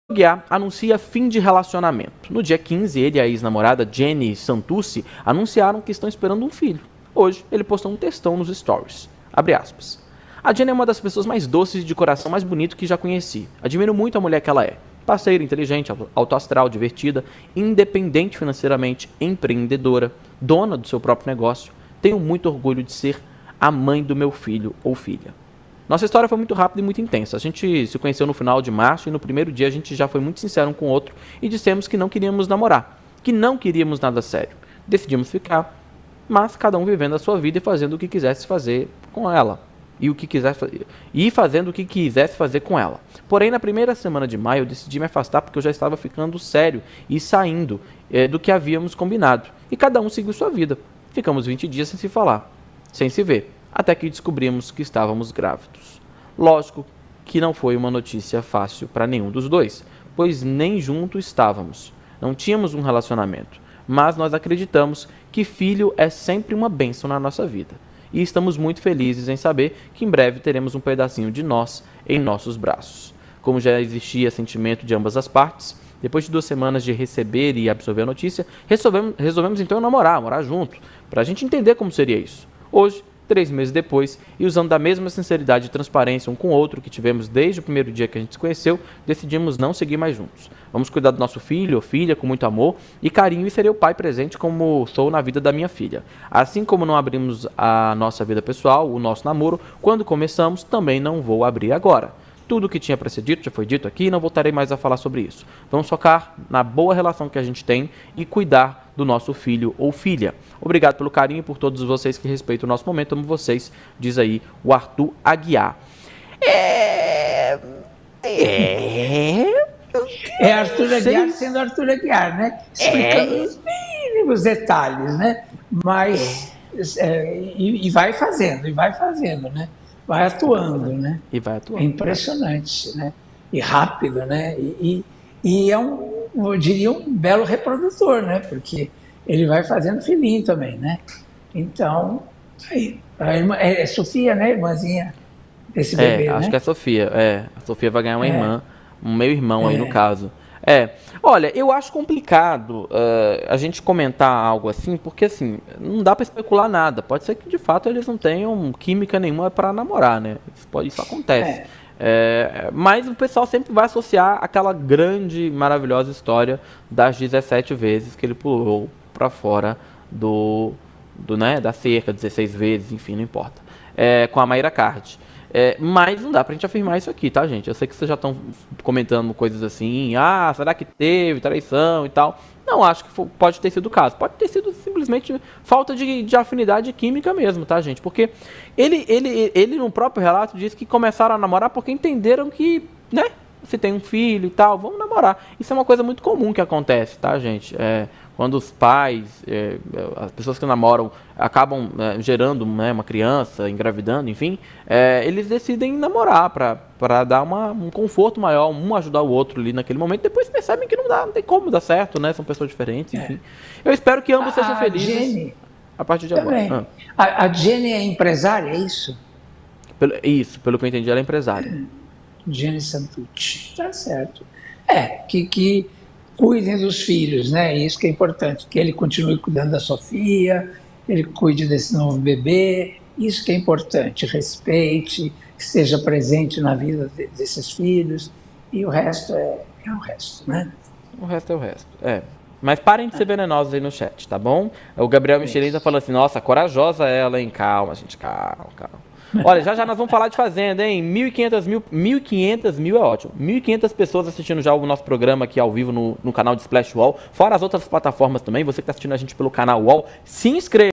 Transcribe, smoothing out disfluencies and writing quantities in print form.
Aguiar anuncia fim de relacionamento. No dia 15, ele e a ex-namorada Jenny Santucci anunciaram que estão esperando um filho. Hoje, ele postou um textão nos stories. Abre aspas. A Jenny é uma das pessoas mais doces e de coração mais bonito que já conheci. Admiro muito a mulher que ela é. Parceira, inteligente, autoastral, divertida, independente financeiramente, empreendedora, dona do seu próprio negócio. Tenho muito orgulho de ser a mãe do meu filho ou filha. Nossa história foi muito rápida e muito intensa. A gente se conheceu no final de março e no primeiro dia a gente já foi muito sincero um com o outro e dissemos que não queríamos namorar, que não queríamos nada sério. Decidimos ficar, mas cada um vivendo a sua vida e fazendo o que quisesse fazer com ela. Fazendo o que quisesse fazer com ela. Porém, na primeira semana de maio eu decidi me afastar porque eu já estava ficando sério e saindo do que havíamos combinado. E cada um seguiu sua vida. Ficamos 20 dias sem se falar, sem se ver. Até que descobrimos que estávamos grávidos. Lógico que não foi uma notícia fácil para nenhum dos dois, pois nem juntos estávamos. Não tínhamos um relacionamento, mas nós acreditamos que filho é sempre uma bênção na nossa vida. E estamos muito felizes em saber que em breve teremos um pedacinho de nós em nossos braços. Como já existia sentimento de ambas as partes, depois de 2 semanas de receber e absorver a notícia, resolvemos então morar junto, para a gente entender como seria isso. Hoje, 3 meses depois, e usando da mesma sinceridade e transparência um com o outro que tivemos desde o primeiro dia que a gente se conheceu, decidimos não seguir mais juntos. Vamos cuidar do nosso filho ou filha com muito amor e carinho e serei o pai presente como sou na vida da minha filha. Assim como não abrimos a nossa vida pessoal, o nosso namoro, quando começamos, também não vou abrir agora. Tudo o que tinha para ser dito já foi dito aqui e não voltarei mais a falar sobre isso. Vamos focar na boa relação que a gente tem e cuidar do nosso filho ou filha. Obrigado pelo carinho e por todos vocês que respeitam o nosso momento. Amo vocês, diz aí o Arthur Aguiar. Arthur Aguiar sendo Arthur Aguiar, né? Explicando os mínimos detalhes, né? Mas e vai fazendo, né? Vai atuando, né? E vai atuando. É impressionante, né? E rápido, né? E é eu diria, um belo reprodutor, né? Porque ele vai fazendo filhinho também, né? Então, aí, é Sofia, né? Irmãzinha desse bebê, acho né? que é a Sofia. A Sofia vai ganhar uma irmã, um meio-irmão aí no caso. Olha, eu acho complicado a gente comentar algo assim, porque assim, não dá pra especular nada. Pode ser que de fato eles não tenham química nenhuma pra namorar, né? Isso acontece. Mas o pessoal sempre vai associar aquela grande, maravilhosa história das 17 vezes que ele pulou pra fora da cerca, 16 vezes, enfim, não importa. Com a Mayra Card. Mas não dá pra gente afirmar isso aqui, tá, gente? Eu sei que vocês já estão comentando coisas assim, será que teve traição e tal? Não acho que pode ter sido o caso. Pode ter sido simplesmente falta de afinidade química mesmo, tá, gente? Porque ele no próprio relato diz que começaram a namorar porque entenderam que, né, se tem um filho e tal, vamos namorar. Isso é uma coisa muito comum que acontece, tá, gente? Quando os pais, as pessoas que namoram, acabam gerando uma criança, engravidando, enfim, eles decidem namorar para dar um conforto maior, um ajudar o outro ali naquele momento. Depois percebem que não tem como dar certo, né? São pessoas diferentes, enfim. Eu espero que ambos sejam felizes Jenny, a partir de agora. A Jenny é empresária, é isso? Pelo que eu entendi, ela é empresária. Jenny Santucci, tá certo. Que cuidem dos filhos, né? Isso que é importante, que ele continue cuidando da Sofia, ele cuide desse novo bebê, isso que é importante, respeite, que esteja presente na vida desses filhos, e o resto é o resto, né? O resto é o resto, Mas parem de ser venenosos aí no chat, tá bom? O Gabriel Michelin tá falando assim, nossa, corajosa ela, hein? Calma, gente, calma. Olha, já nós vamos falar de Fazenda, hein? 1.500 mil é ótimo. 1.500 pessoas assistindo já o nosso programa aqui ao vivo no canal de Splash UOL. Fora as outras plataformas também. Você que está assistindo a gente pelo canal UOL, se inscreva.